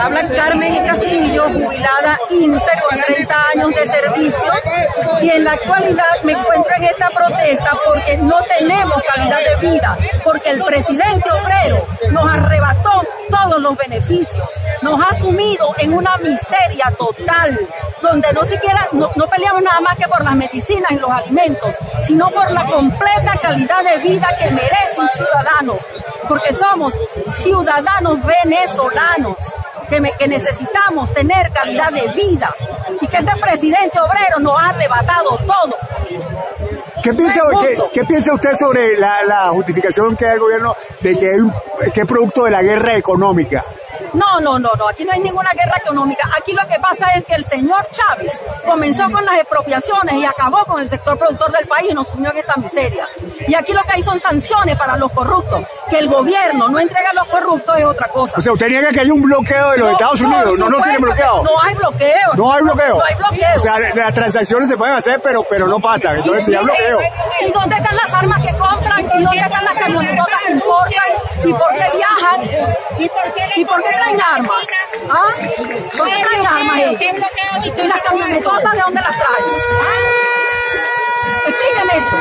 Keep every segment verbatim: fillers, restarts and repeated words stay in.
habla Carmen Castillo, jubilada I N S E con treinta años de servicio, y en la actualidad me encuentro en esta protesta porque no tenemos calidad de vida, porque el presidente obrero nos arrebató todos los beneficios, nos ha sumido en una miseria total, donde no siquiera, no, no peleamos nada más que por las medicinas y los alimentos, sino por la completa calidad de vida que merece un ciudadano, porque somos ciudadanos venezolanos, que, me, que necesitamos tener calidad de vida, y que este presidente obrero nos ha arrebatado todo. ¿Qué piensa, ¿qué, ¿Qué piensa usted sobre la, la justificación que da el gobierno de que es, que es producto de la guerra económica? No, no, no, no, aquí no hay ninguna guerra económica. Aquí lo que pasa es que el señor Chávez comenzó con las expropiaciones y acabó con el sector productor del país y nos sumió en esta miseria. Y aquí lo que hay son sanciones para los corruptos. Que el gobierno no entrega a los corruptos es otra cosa. O sea, usted niega que hay un bloqueo de los no, Estados Unidos. No, no, no tiene bloqueo. No hay bloqueo. No hay bloqueo. No hay bloqueo. O sea, las transacciones se pueden hacer, pero, pero no pasan. Entonces sí hay bloqueo. ¿Y dónde están las armas que compran? ¿Y dónde están las camionetotas que importan? ¿Y por qué viajan? ¿Y por qué traen armas? ¿Ah? ¿Por qué traen armas ellos? ¿Y las camionetotas de dónde las traen? Explíqueme eso.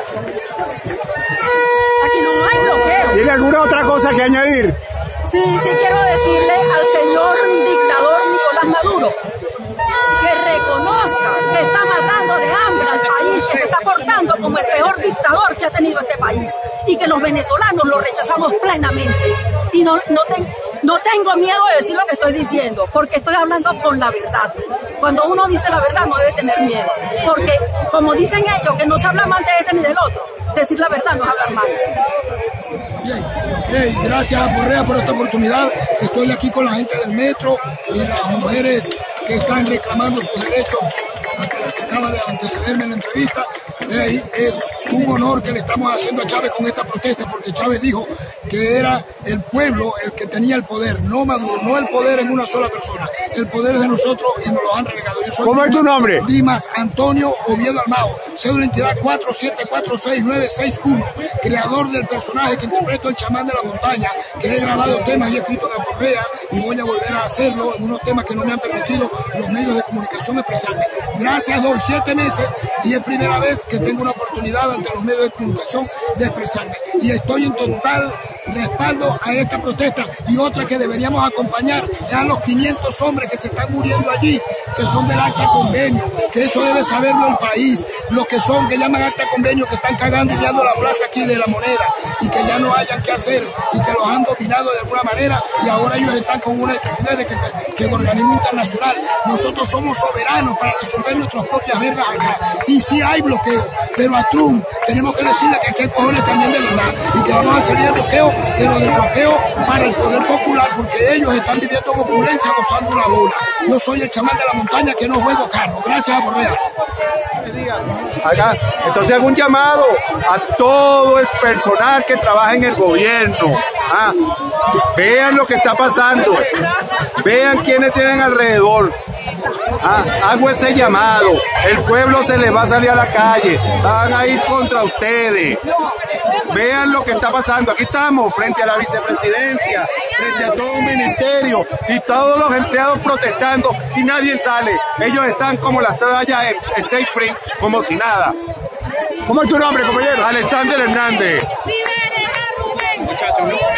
Aquí no hay bloqueo. ¿Tiene alguna otra cosa que añadir? Sí, sí quiero decirle al señor dictador Nicolás Maduro que reconozca que está matando de hambre al país, que se está portando como el peor dictador que ha tenido este país, y que los venezolanos lo rechazamos plenamente. Y no, no, ten, no tengo miedo de decir lo que estoy diciendo, porque estoy hablando con la verdad. Cuando uno dice la verdad no debe tener miedo, porque como dicen ellos, que no se habla mal de este ni del otro, decir la verdad no es hablar mal. Bien, hey, gracias a Correa por esta oportunidad. Estoy aquí con la gente del metro y las mujeres que están reclamando sus derechos, la que acaba de antecederme en la entrevista. Hey, es un honor que le estamos haciendo a Chávez con esta protesta, porque Chávez dijo que era el pueblo el que tenía el poder, no Maduro, no el poder en una sola persona. El poder es de nosotros y nos lo han relegado. Yo soy ¿Cómo es tu nombre? Dimas Antonio Oviedo Armao, cédula identidad cuatro siete cuatro seis nueve seis uno, creador del personaje que interpreto el chamán de la montaña, que he grabado temas y he escrito de Correa, y voy a volver a hacerlo en unos temas que no me han permitido los medios de comunicación expresarme. Gracias, doy siete meses y es primera vez que tengo una oportunidad ante los medios de comunicación de expresarme, y estoy en total respaldo a esta protesta. Y otra que deberíamos acompañar es a los quinientos hombres que se están muriendo allí, que son del acta convenio, que eso debe saberlo el país, los que son, que llaman acta convenio, que están cagando y viendo la plaza aquí de La Moneda, y que ya no hayan que hacer, y que los han dominado de alguna manera, y ahora ellos están con una estupidez de que, que, que el organismo internacional. Nosotros somos soberanos para resolver nuestras propias vergas acá, y sí hay bloqueo, pero a Trump tenemos que decirle que qué cojones también de verdad, y que vamos a salir del bloqueo, pero del bloqueo para el poder popular, porque ellos están viviendo con opulencia, gozando una bola. Yo soy el chamán de la montaña que no juego carro. Gracias a Correa. Acá. Entonces hago un llamado a todo el personal que trabaja en el gobierno. Ah, vean lo que está pasando, vean quiénes tienen alrededor. Ah, hago ese llamado. El pueblo se les va a salir a la calle, van a ir contra ustedes. Vean lo que está pasando. Aquí estamos frente a la vicepresidencia, frente a todo un ministerio y todos los empleados protestando y nadie sale. Ellos están como las trallas en Stay Free, como si nada. ¿Cómo es tu nombre, compañero? Alexander Hernández. Muchachos, ¿no?